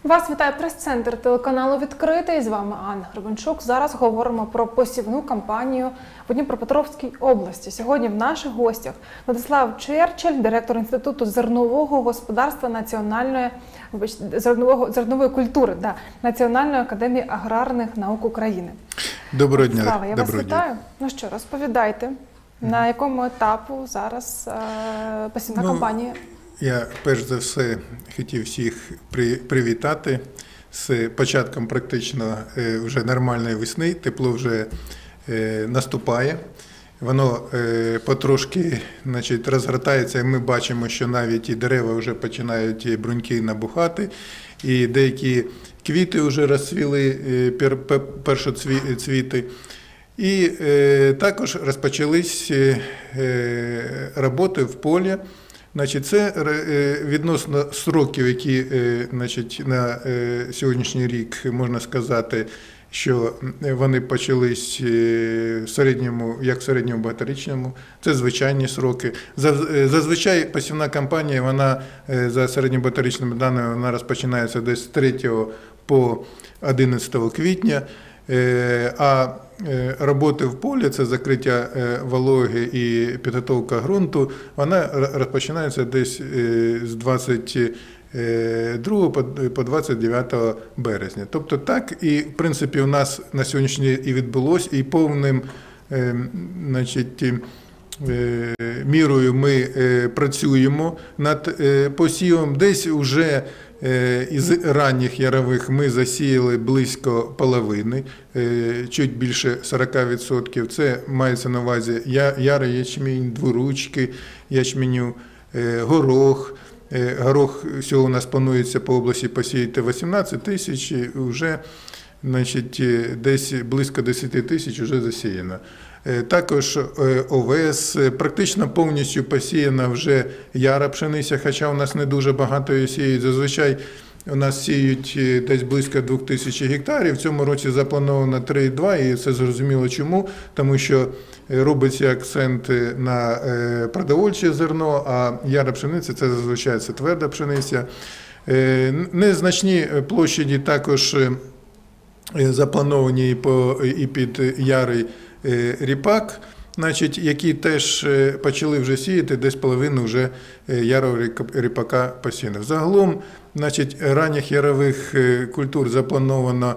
Вас вітає прес-центр телеканалу «Відкритий». З вами Анна Гребенчук. Зараз говоримо про посівну кампанію в Дніпропетровській області. Сьогодні в наших гостях Владислав Черчель, директор Інституту зернового господарства зернової культури Національної академії аграрних наук України. Доброго дня. Владислава, я вас вітаю. Ну що, розповідайте, на якому етапу зараз посівна кампанія? Я перш за все хотів всіх привітати з початком практично вже нормальної весни. Тепло вже наступає, воно потрошки розгортається, і ми бачимо, що навіть і дерева вже починають бруньки набухати, і деякі квіти вже розцвіли, першоцвіти. І також розпочались роботи в полі. Це відносно сроків, які на сьогоднішній рік, можна сказати, що вони почались в середньому, як в середньому багаторічному, це звичайні сроки. Зазвичай посівна кампанія, вона за середньобагаторічними даними, вона розпочинається десь з 3 по 11 квітня, а роботи в полі, це закриття вологи і підготовка ґрунту, вона розпочинається десь з 22 по 29 березня. Тобто так і, в принципі, у нас на сьогоднішній день і відбулось, і повним мірою ми працюємо над посівом. Десь уже із ранніх ярових ми засіяли близько половини, чуть більше 40%. Це мається на увазі ярий ячмінь, дворучки ячменю, горох. Горох всього у нас планується по області посіяти 18 тисяч, вже десь близько 10 тисяч вже засіяно. Також овес, практично повністю посіяна вже яра пшениця, хоча у нас не дуже багато її сіють. Зазвичай у нас сіють десь близько 2000 гектарів, в цьому році заплановано 3,2, і це зрозуміло чому, тому що робиться акцент на продовольче зерно, а яра пшениці – це зазвичай тверда пшениця. Незначні площаді також заплановані і під ярий ріпак, які теж почали вже сіяти, десь половину вже ярового ріпака посіяно. Загалом, ранніх ярових культур заплановано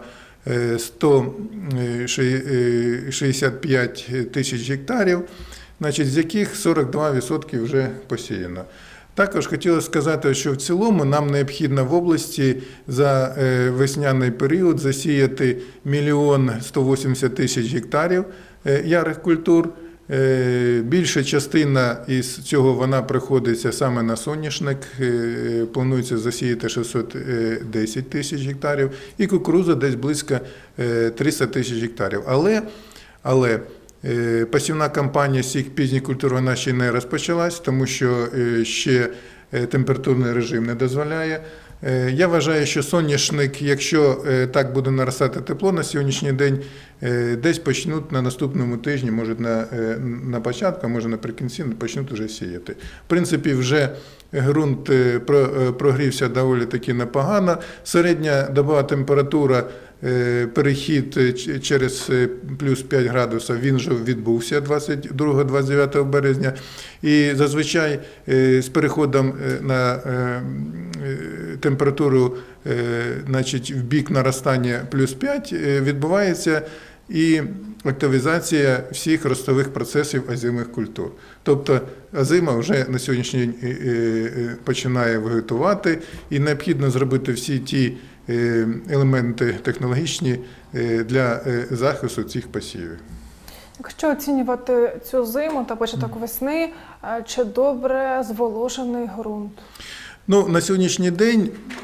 165 тисяч гектарів, з яких 42% вже посіяно. Також хотілося сказати, що в цілому нам необхідно в області за весняний період засіяти 1 180 000 гектарів ярих культур. Більша частина із цього вона приходиться саме на соняшник, планується засіяти 610 тисяч гектарів, і кукурудза десь близько 300 тисяч гектарів. Але посівна кампанія з цих пізніх культур вона ще не розпочалась, тому що ще температурний режим не дозволяє. Я вважаю, що соняшник, якщо так буде наростати тепло на сьогоднішній день, десь почнуть на наступному тижні, може на початку, може наприкінці, почнуть вже сіяти. В принципі, вже ґрунт прогрівся доволі таки непогано. Середня добова температура, перехід через плюс 5 градусів, він вже відбувся 22-29 березня. І зазвичай з переходом на температуру в бік наростання плюс 5 відбувається і активізація всіх ростових процесів озимих культур. Тобто озима вже на сьогоднішній день починає вегетувати, і необхідно зробити всі ті елементи технологічні для захисту цих посівів. Якщо оцінювати цю зиму та початок весни, чи добре зволожений ґрунт? На сьогоднішній день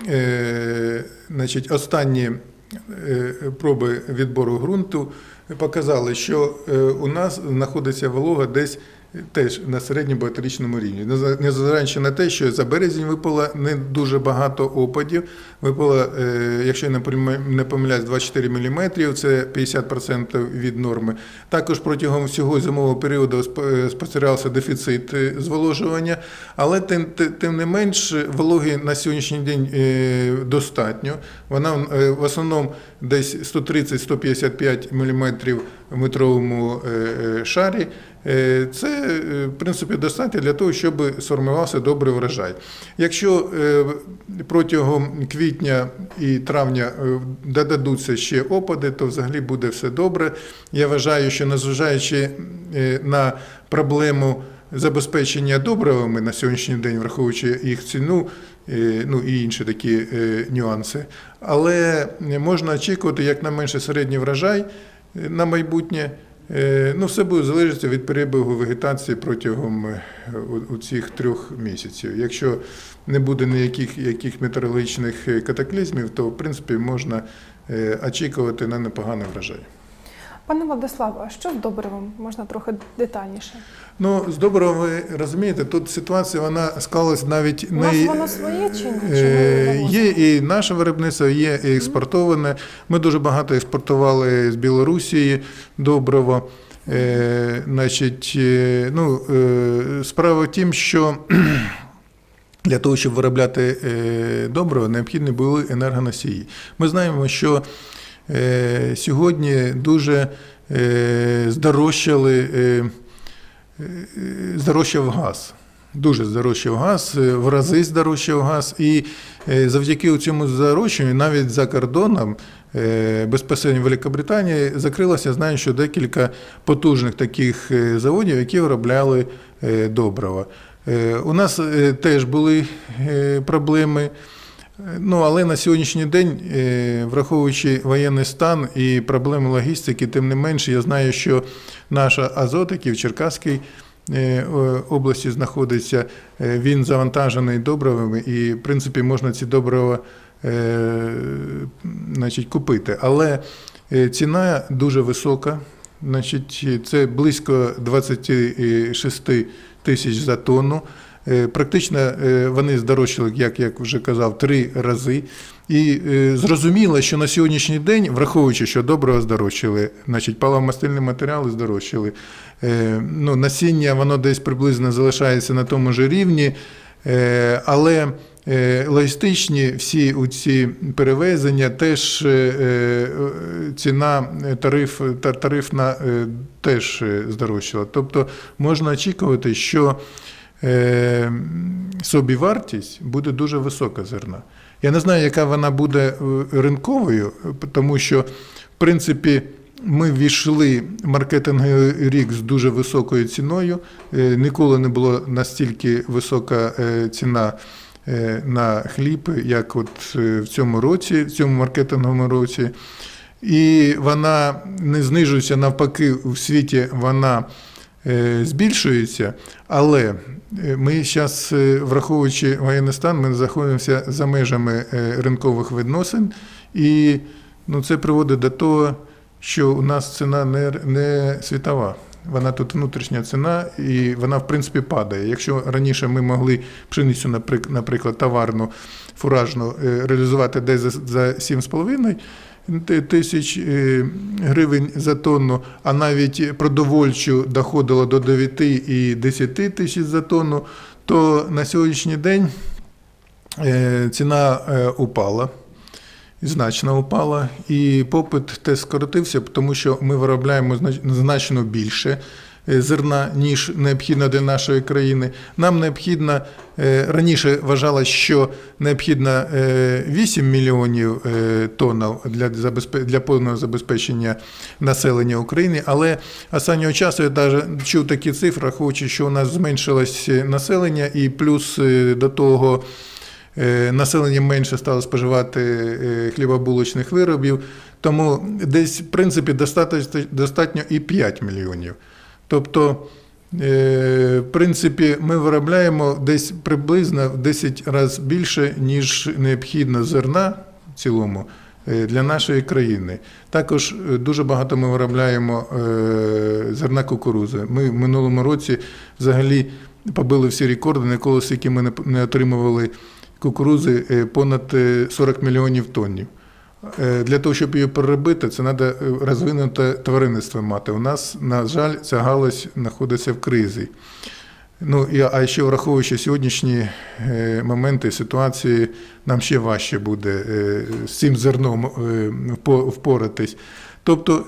останні проби відбору ґрунту показали, що у нас знаходиться волога десь теж на середньому багаторічному рівні. Незважаючи на те, що за березень випало не дуже багато опадів, випало, якщо я не помиляюсь, 24 мм, це 50% від норми. Також протягом всього зимового періоду спостерігався дефіцит зволожування, але тим не менш вологи на сьогоднішній день достатньо. Вона в основному десь 130-155 мм в метровому шарі. Це, в принципі, достатньо для того, щоб сформувався добрий врожай. Якщо протягом квітня і травня додадуться ще опади, то взагалі буде все добре. Я вважаю, що незважаючи на проблему забезпечення добривами на сьогоднішній день, враховуючи їх ціну, ну і інші такі нюанси, але можна очікувати якнайменше середній врожай на майбутнє. Ну, все буде залежати від перебігу вегетації протягом цих 3 місяців. Якщо не буде ніяких метеорологічних катаклізмів, то, в принципі, можна очікувати на непоганий врожай. Пане Владиславе, а що з добривом? Можна трохи детальніше? Ну, з добривом, ви розумієте, тут ситуація, вона склалась навіть не... У нас воно своє чи ні? Є і наше виробництво, є і експортоване. Ми дуже багато експортували з Білорусі добрива. Значить, ну, справа в тім, що для того, щоб виробляти добриво, необхідні були енергоносії. Ми знаємо, що сьогодні дуже здорожчав газ. Дуже здорожчав газ, в рази здорожчав газ. І завдяки цьому здорожчанню навіть за кордоном, безпосередньо в Великобританії, закрилося, знаю, що декілька потужних таких заводів, які виробляли добрива. У нас теж були проблеми. Ну, але на сьогоднішній день, враховуючи воєнний стан і проблеми логістики, тим не менше, я знаю, що наша Азот, який в Черкаській області знаходиться, він завантажений добривами і, в принципі, можна ці добрива купити. Але ціна дуже висока, значить, це близько 26 тисяч за тонну. Практично вони здорожчали, як я вже казав, 3 рази. І зрозуміло, що на сьогоднішній день, враховуючи, що добрива здорожчали, значить, паливно-мастильні матеріали здорожчали, ну, насіння, воно десь приблизно залишається на тому ж рівні, але логістичні всі ці перевезення, теж ціна тарифна теж здорожчала. Тобто можна очікувати, що собівартість буде дуже висока зерна. Я не знаю, яка вона буде ринковою, тому що, в принципі, ми ввійшли в маркетинговий рік з дуже високою ціною. Ніколи не була настільки висока ціна на хліб, як от в цьому році, в цьому маркетинговому році. І вона не знижується, навпаки, у світі вона збільшується, але ми зараз, враховуючи воєнний стан, ми знаходимося за межами ринкових відносин, і ну, це приводить до того, що у нас ціна не світова. Вона тут внутрішня ціна, і вона, в принципі, падає. Якщо раніше ми могли пшеницю, наприклад, товарну, фуражну, реалізувати десь за 7,5 тисяч гривень за тонну, а навіть продовольчу доходило до 9 і 10 тисяч за тонну, то на сьогоднішній день ціна упала, значно упала, і попит теж скоротився, тому що ми виробляємо значно більше зерна, ніж необхідно для нашої країни. Нам необхідно, раніше вважалось, що необхідно 8 мільйонів тонн для повного забезпечення населення України, але останнього часу я навіть чув такі цифри, рахуючи, що у нас зменшилось населення, і плюс до того населення менше стало споживати хлібобулочних виробів, тому десь, в принципі, достатньо і 5 мільйонів. Тобто, в принципі, ми виробляємо десь приблизно в 10 разів більше, ніж необхідно зерна в цілому для нашої країни. Також дуже багато ми виробляємо зерна кукурудзи. Ми в минулому році взагалі побили всі рекорди, ніколи стільки ми не отримували кукурудзи понад 40 мільйонів тонн. Для того, щоб її переробити, це треба розвинуте тваринництво мати. У нас, на жаль, ця галузь знаходиться в кризі. Ну, а ще враховуючи сьогоднішні моменти ситуації, нам ще важче буде з цим зерном впоратись. Тобто,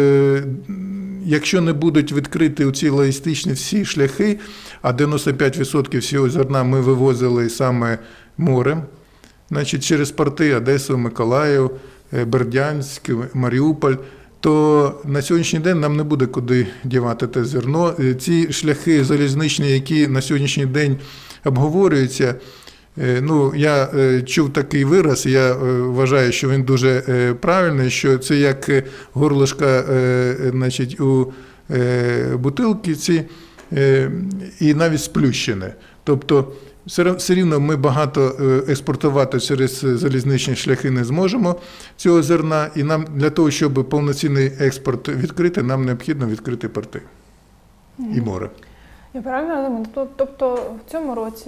якщо не будуть відкриті ці логістичні всі шляхи, а 95% всього зерна ми вивозили саме морем, значить, через порти Одесу, Миколаїв, Бердянськ, Маріуполь, то на сьогоднішній день нам не буде куди дівати те зерно. Ці шляхи залізничні, які на сьогоднішній день обговорюються, ну, я чув такий вираз, я вважаю, що він дуже правильний, що це як горлышко, значить, у бутилці і навіть сплющене. Тобто, все рівно ми багато експортувати через залізничні шляхи не зможемо цього зерна, і нам для того, щоб повноцінний експорт відкрити, нам необхідно відкрити порти і море. Я правильно розумію? Тобто в цьому році,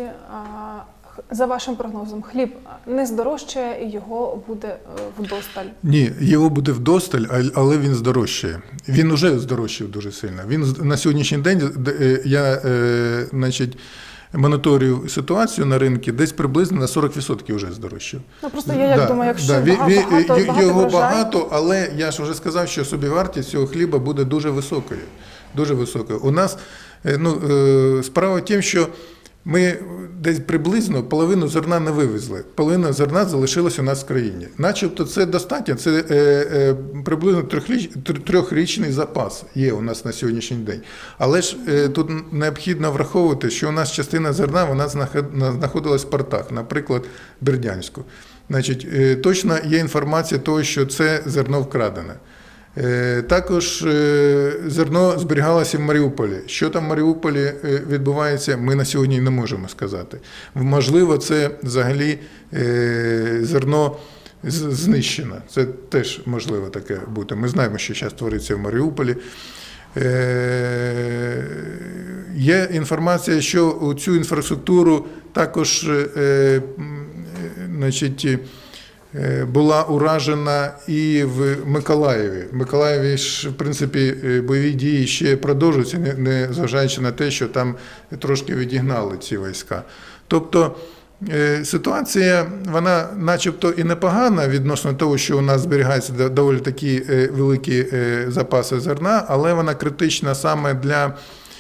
за вашим прогнозом, хліб не здорожчає і його буде вдосталь? Ні, його буде вдосталь, але він здорожчає. Він уже здорожчав дуже сильно. Він на сьогоднішній день, я, значить, моніторю ситуацію на ринку, десь приблизно на 40% вже здорожчав. Ну, просто я думаю, якщо багато його багато, але я ж вже сказав, що собівартість цього хліба буде дуже високою. Дуже високою. У нас, справа в тім, що ми десь приблизно половину зерна не вивезли. Половина зерна залишилась у нас в країні. Начебто це достатньо, це приблизно трьохрічний запас є у нас на сьогоднішній день. Але ж тут необхідно враховувати, що у нас частина зерна вона знаходилась в портах, наприклад, Бердянську. Значить, точно є інформація того, що це зерно вкрадене. Також зерно зберігалося в Маріуполі. Що там в Маріуполі відбувається, ми на сьогодні не можемо сказати. Можливо, це взагалі зерно знищено. Це теж можливо таке бути. Ми знаємо, що зараз твориться в Маріуполі. Є інформація, що у цю інфраструктуру також, значить, була уражена і в Миколаєві. В Миколаєві ж, в принципі, бойові дії ще продовжуються, незважаючи на те, що там трошки відігнали ці війська. Тобто ситуація, вона начебто і непогана відносно того, що у нас зберігаються доволі такі великі запаси зерна, але вона критична саме для,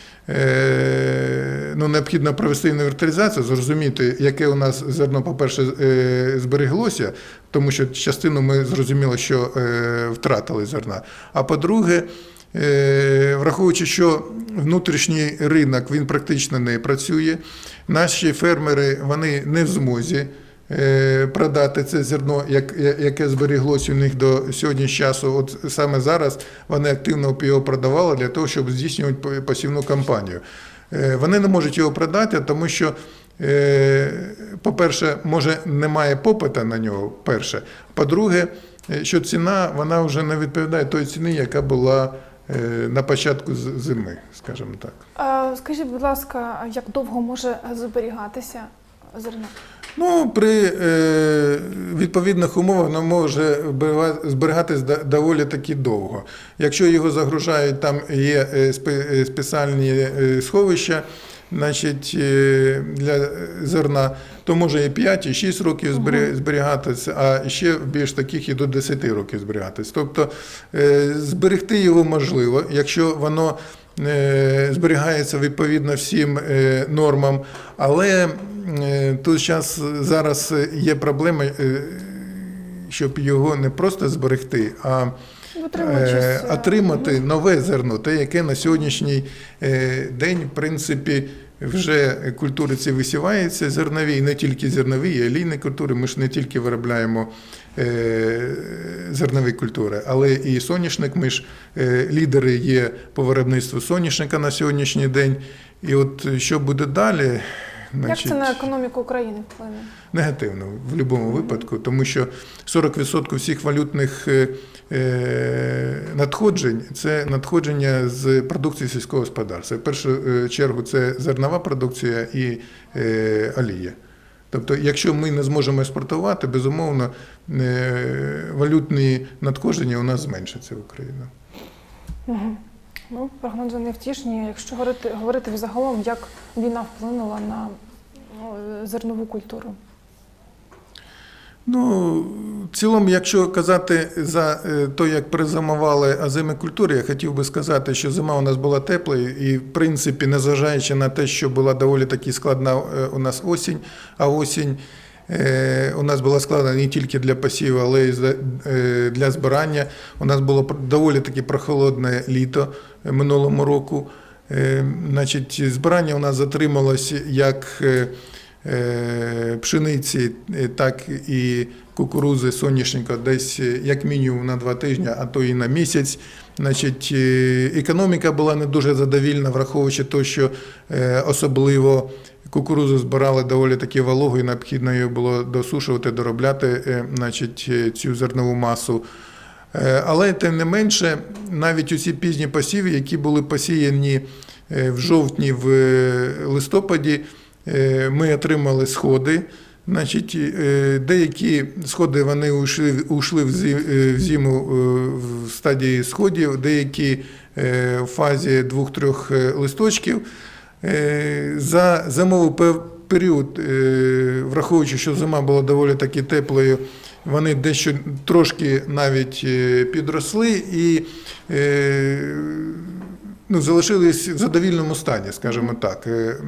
ну, необхідно провести інвентаризацію, зрозуміти, яке у нас зерно, по-перше, збереглося, тому що частину ми зрозуміли, що втратили зерна. А по-друге, враховуючи, що внутрішній ринок, він практично не працює, наші фермери, вони не в змозі продати це зерно, яке зберіглося у них до сьогоднішнього часу. От саме зараз вони активно його продавали для того, щоб здійснювати посівну кампанію. Вони не можуть його продати, тому що, по-перше, може немає попиту на нього, перше. По-друге, що ціна, вона вже не відповідає той ціні, яка була на початку зими, скажімо так. Скажіть, будь ласка, як довго може зберігатися зерно? Ну, при відповідних умовах воно може зберігатись доволі таки довго. Якщо його загружають, там є спеціальні сховища, значить, для зерна, то може і 5, і 6 років зберігатися, а ще більш таких і до 10 років зберігатися. Тобто зберегти його можливо, якщо воно зберігається відповідно всім нормам, але тут зараз є проблема, щоб його не просто зберегти, а отримати нове зерно, те, яке на сьогоднішній день, в принципі, вже культури ці висіваються, зернові, і не тільки зернові, і олійні культури. Ми ж не тільки виробляємо зернові культури, але і соняшник. Ми ж лідери є по виробництву соняшника на сьогоднішній день. І от що буде далі, Як це на економіку України вплине? Негативно в будь-якому випадку, тому що 40% всіх валютних надходжень – це надходження з продукції сільського господарства. В першу чергу це зернова продукція і олія. Тобто, якщо ми не зможемо експортувати, безумовно, валютні надходження у нас зменшаться в Україні. Угу. Ну, прогнози невтішні. Якщо говорити взагалом, як війна вплинула на зернову культуру? Ну, в цілому, якщо казати за те, як перезимували озимі культури, я хотів би сказати, що зима у нас була тепла і, в принципі, незважаючи на те, що була доволі таки складна у нас осінь, а осінь у нас була складна не тільки для посіву, але й для збирання. У нас було доволі таки прохолодне літо минулого року. Значить, збирання у нас затрималось як пшениці, так і кукурузи, соняшника десь як мінімум на 2 тижні, а то і на місяць. Значить, економіка була не дуже задовільна, враховуючи те, що особливо кукурузу збирали доволі таки вологу і необхідно її було досушувати, доробляти, значить, цю зернову масу. Але, тим не менше, навіть усі пізні посіви, які були посіяні в жовтні, в листопаді, ми отримали сходи. Значить, деякі сходи вони ушли в зиму в стадії сходів, деякі в фазі 2-3 листочків. За зимовий період, враховуючи, що зима була доволі таки теплою, вони дещо трошки навіть підросли і залишились в задовільному стані, скажімо так.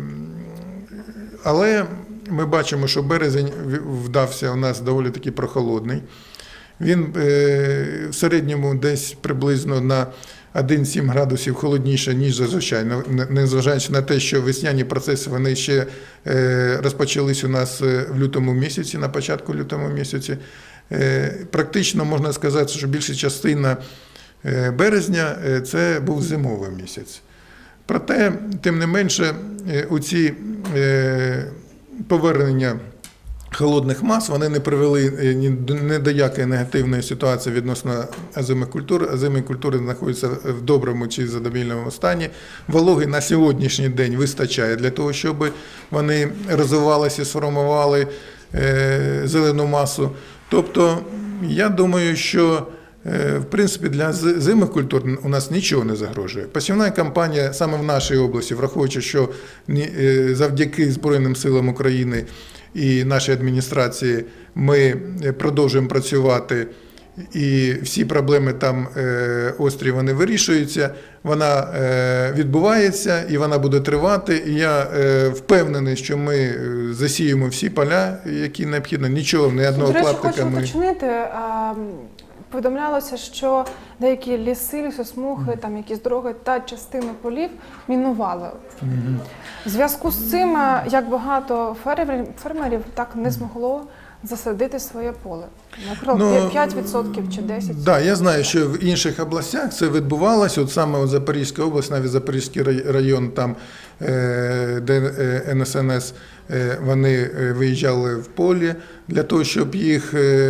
Але ми бачимо, що березень вдався у нас доволі таки прохолодний. Він в середньому десь приблизно на 1-7 градусів холодніше, ніж зазвичай, незважаючи на те, що весняні процеси вони ще розпочались у нас в лютому місяці, на початку лютого місяці. Практично можна сказати, що більша частина березня – це був зимовий місяць. Проте, тим не менше, оці повернення холодних мас, вони не привели ні до якої негативної ситуації відносно озимих культур. Озимі культури знаходяться в доброму чи задовільному стані. Вологи на сьогоднішній день вистачає для того, щоб вони розвивалися, сформували зелену масу. Тобто, я думаю, що в принципі, для зимних культур у нас нічого не загрожує. Посівна кампанія саме в нашій області, враховуючи, що завдяки Збройним силам України і нашій адміністрації ми продовжуємо працювати, і всі проблеми там острі, вони вирішуються, вона відбувається і вона буде тривати. І я впевнений, що ми засіємо всі поля, які необхідно, нічого, ні одного клаптика. Хочу уточнити. Повідомлялося, що деякі ліси, лісосмуги, там якісь дороги та частини полів мінували. В зв'язку з цим, як багато фермерів так не змогло засадити своє поле. Наприклад, 5% чи 10%. Так, я знаю, що в інших областях це відбувалося. От саме у Запорізькій області, навіть Запорізький район, там, де НСНС, вони виїжджали в полі для того, щоб їх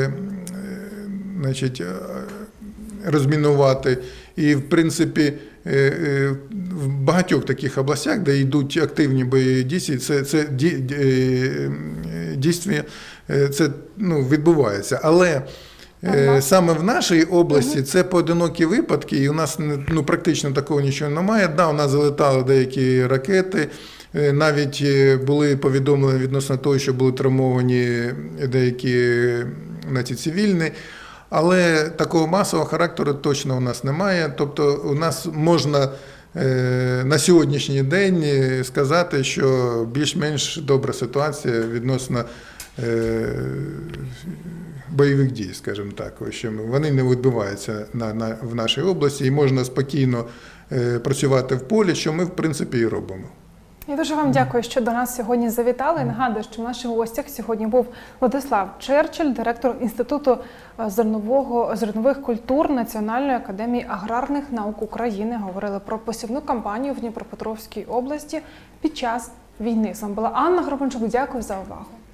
розмінувати. І, в принципі, в багатьох таких областях, де йдуть активні бойові дії, це дійсно відбувається. Але саме в нашій області це поодинокі випадки, і у нас практично такого нічого немає. Да, у нас залетали деякі ракети, навіть були повідомлення відносно того, що були травмовані деякі цивільні. Але такого масового характеру точно у нас немає. Тобто у нас можна на сьогоднішній день сказати, що більш-менш добра ситуація відносно бойових дій, скажімо так. Що вони не відбуваються в нашій області і можна спокійно працювати в полі, що ми в принципі і робимо. Я дуже вам дякую, що до нас сьогодні завітали. Нагадую, що в наших гостях сьогодні був Владислав Черчель, директор Інституту зернових культур Національної академії аграрних наук України. Говорили про посівну кампанію в Дніпропетровській області під час війни. З вами була Анна Горбанчук. Дякую за увагу.